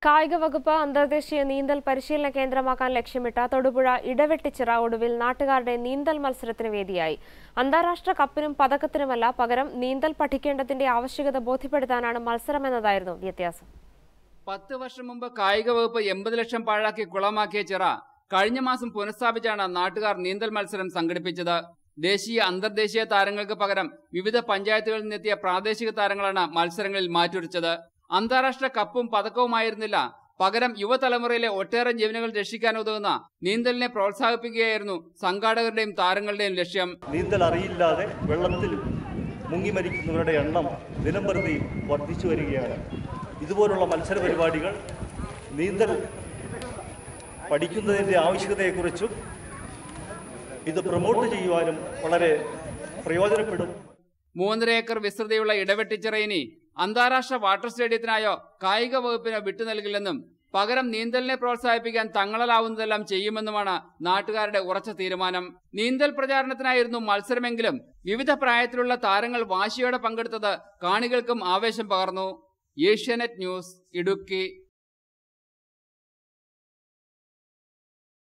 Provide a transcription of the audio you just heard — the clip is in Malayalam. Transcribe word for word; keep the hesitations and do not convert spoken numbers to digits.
കായിക വകുപ്പ് അന്തർദേശീയ നീന്തൽ പരിശീലന കേന്ദ്രമാക്കാൻ ലക്ഷ്യമിട്ട തൊടുപുഴ ഇടവെട്ടിച്ചിറ ഒടുവിൽ നാട്ടുകാരുടെ നീന്തൽ മത്സരത്തിന് വേദിയായി. അന്താരാഷ്ട്ര കപ്പിനും പതക്കത്തിനുമല്ല, പകരം നീന്തൽ പഠിക്കേണ്ടതിന്റെ ആവശ്യകത ബോധ്യപ്പെടുത്താനാണ് മത്സരമെന്നതായിരുന്നു വ്യത്യാസം. പത്ത് വർഷം മുമ്പ് കായിക വകുപ്പ് എൺപത് ലക്ഷം പാഴാക്കി കുളമാക്കിയ ചിറ കഴിഞ്ഞ മാസം പുനഃസ്ഥാപിച്ചാണ് നാട്ടുകാർ നീന്തൽ മത്സരം സംഘടിപ്പിച്ചത്. ദേശീയ അന്തർദേശീയ താരങ്ങൾക്ക് പകരം വിവിധ പഞ്ചായത്തുകളിൽ നിന്നെത്തിയ പ്രാദേശിക താരങ്ങളാണ് മത്സരങ്ങളിൽ മാറ്റുരച്ചത്. അന്താരാഷ്ട്ര കപ്പും പതക്കവുമായിരുന്നില്ല, പകരം യുവതലമുറയിലെ ഒട്ടേറെ ജീവനുകൾ രക്ഷിക്കാൻ ഉതകുന്ന നീന്തലിനെ പ്രോത്സാഹിപ്പിക്കുകയായിരുന്നു സംഘാടകരുടെയും താരങ്ങളുടെയും ലക്ഷ്യം. നീന്തൽ അറിയില്ലാതെ വെള്ളത്തിൽ മുങ്ങി മരിക്കുന്നവരുടെ എണ്ണം ദിനംപ്രതി വർദ്ധിച്ചു വരികയാണ്. ഇതുപോലുള്ള മത്സര പരിപാടികൾ നീന്തൽ പഠിക്കുന്നതിൻ്റെ ആവശ്യകതയെക്കുറിച്ചും ഇത് പ്രൊമോട്ട് ചെയ്യുവാനും വളരെ പ്രയോജനപ്പെടും. മൂന്നര ഏക്കർ വിസ്തൃതിയുള്ള ഇടവെട്ടിച്ചിറയിനി അന്താരാഷ്ട്ര വാട്ടർ സ്റ്റേഡിയത്തിനായോ കായിക വകുപ്പിനോ വിട്ടു നൽകില്ലെന്നും പകരം നീന്തലിനെ പ്രോത്സാഹിപ്പിക്കാൻ തങ്ങളാവുന്നതെല്ലാം ചെയ്യുമെന്നുമാണ് നാട്ടുകാരുടെ ഉറച്ച തീരുമാനം. നീന്തൽ പ്രചാരണത്തിനായിരുന്നു മത്സരമെങ്കിലും വിവിധ പ്രായത്തിലുള്ള താരങ്ങൾ വാശിയോടെ പങ്കെടുത്തത് കാണികൾക്കും ആവേശം പകർന്നു. ഏഷ്യാനെറ്റ് ന്യൂസ്, ഇടുക്കി.